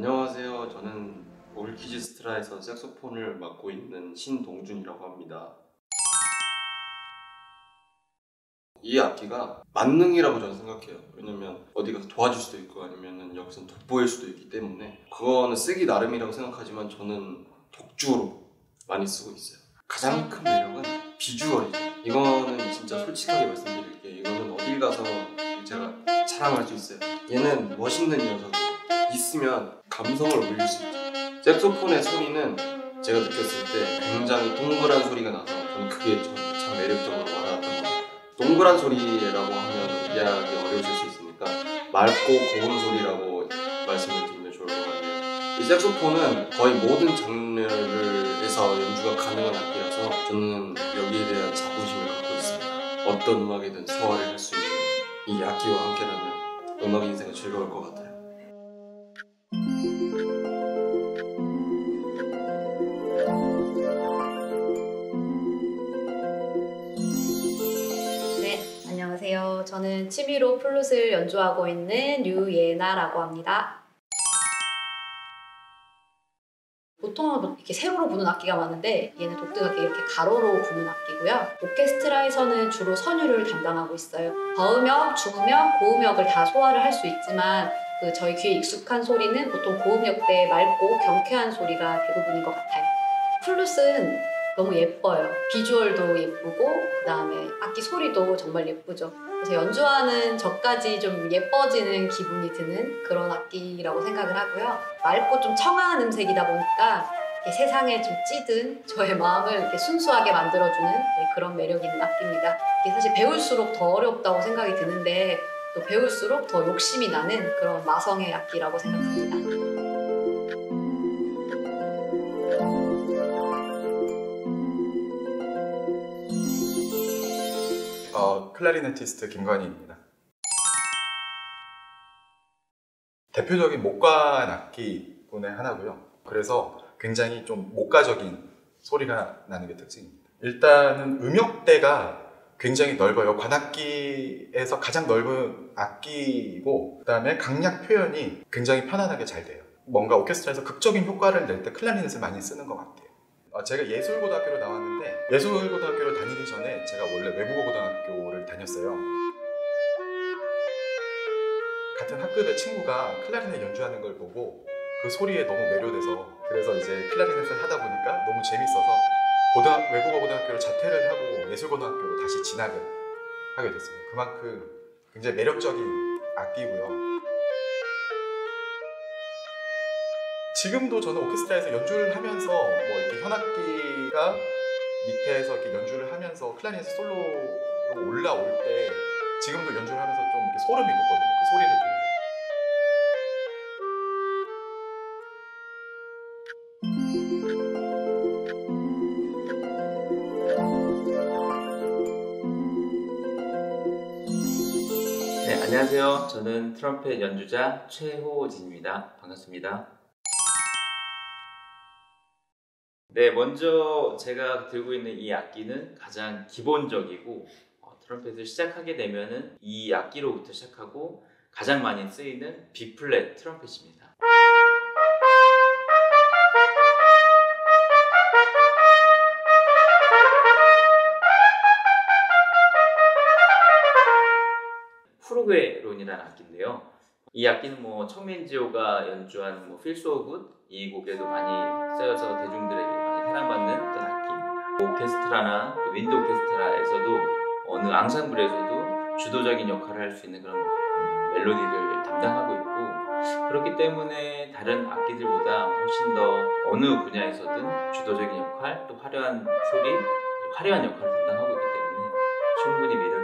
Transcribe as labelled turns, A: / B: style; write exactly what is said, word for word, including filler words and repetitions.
A: 안녕하세요. 저는 오키지스트라에서 색소폰을 맡고 있는 신동준이라고 합니다. 이 악기가 만능이라고 저는 생각해요. 왜냐면 어디 가서 도와줄 수도 있고 아니면 여기서 돋보일 수도 있기 때문에 그거는 쓰기 나름이라고 생각하지만 저는 독주로 많이 쓰고 있어요. 가장 큰 매력은 비주얼이죠. 이거는 진짜 솔직하게 말씀드릴게요. 이거는 어딜 가서 제가 자랑할 수 있어요. 얘는 멋있는 녀석이에요. 있으면 감성을 올릴 수 있죠. 색소폰의 소리는 제가 느꼈을 때 굉장히 동그란 소리가 나서 저는 그게 참 매력적으로 와닿았던 것 같아요. 동그란 소리라고 하면 이해하기 어려우실 수 있으니까 맑고 고운 소리라고 말씀을 드리면 좋을 것 같아요. 이 색소폰은 거의 모든 장르에서 연주가 가능한 악기라서 저는 여기에 대한 자부심을 갖고 있습니다. 어떤 음악이든 소화를 할 수 있는 이 악기와 함께라면 음악 인생은 즐거울 것 같아요.
B: 안녕하세요. 저는 취미로 플룻을 연주하고 있는 류예나라고 합니다. 보통은 이렇게 세로로 부는 악기가 많은데 얘는 독특하게 이렇게 가로로 부는 악기고요. 오케스트라에서는 주로 선율을 담당하고 있어요. 저음역, 중음역, 고음역을 다 소화를 할 수 있지만 그 저희 귀에 익숙한 소리는 보통 고음역대의 맑고 경쾌한 소리가 대부분인 것 같아요. 플룻은 너무 예뻐요. 비주얼도 예쁘고 그 다음에 악기 소리도 정말 예쁘죠. 그래서 연주하는 저까지 좀 예뻐지는 기분이 드는 그런 악기라고 생각을 하고요. 맑고 좀 청아한 음색이다 보니까 세상에 좀 찌든 저의 마음을 이렇게 순수하게 만들어주는 그런 매력 있는 악기입니다. 이게 사실 배울수록 더 어렵다고 생각이 드는데 또 배울수록 더 욕심이 나는 그런 마성의 악기라고 생각합니다.
C: 어, 클라리네티스트 김관희입니다. 대표적인 목관 악기군의 하나고요. 그래서 굉장히 좀 목가적인 소리가 나는 게 특징입니다. 일단은 음역대가 굉장히 넓어요. 관악기에서 가장 넓은 악기이고 그 다음에 강약 표현이 굉장히 편안하게 잘 돼요. 뭔가 오케스트라에서 극적인 효과를 낼 때 클라리넷을 많이 쓰는 것 같아요. 어, 제가 예술고등학교로 나왔는데 예술고등학교를 다니기 전에 제가 원래 외국어고등학교를 다녔어요. 같은 학급의 친구가 클라리넷 연주하는 걸 보고 그 소리에 너무 매료돼서 그래서 이제 클라리넷을 하다 보니까 너무 재밌어서 고등학, 외국어고등학교를 자퇴를 하고 예술고등학교로 다시 진학을 하게 됐습니다. 그만큼 굉장히 매력적인 악기고요. 지금도 저는 오케스트라에서 연주를 하면서 뭐 이렇게 현악기가 밑에서 이렇게 연주를 하면서 클라리넷 솔로로 올라올 때 지금도 연주를 하면서 좀 이렇게 소름이 돋거든요. 그 소리를
D: 들으면. 네, 안녕하세요. 저는 트럼펫 연주자 최호진입니다. 반갑습니다. 네, 먼저 제가 들고 있는 이 악기는 가장 기본적이고 어, 트럼펫을 시작하게 되면은 이 악기로부터 시작하고 가장 많이 쓰이는 B플랫 트럼펫입니다. 후르게론이라는 악기인데요. 이 악기는 뭐 청맨지오가 연주한 뭐 Feels So Good 이 곡에도 많이 쓰여서 대중들에게 많이 사랑받는 어떤 악기입니다. 오케스트라나 또 윈드 오케스트라에서도 어느 앙상블에서도 주도적인 역할을 할 수 있는 그런 음, 멜로디를 담당하고 있고 그렇기 때문에 다른 악기들보다 훨씬 더 어느 분야에서든 주도적인 역할 또 화려한 소리, 화려한 역할을 담당하고 있기 때문에 충분히 매력이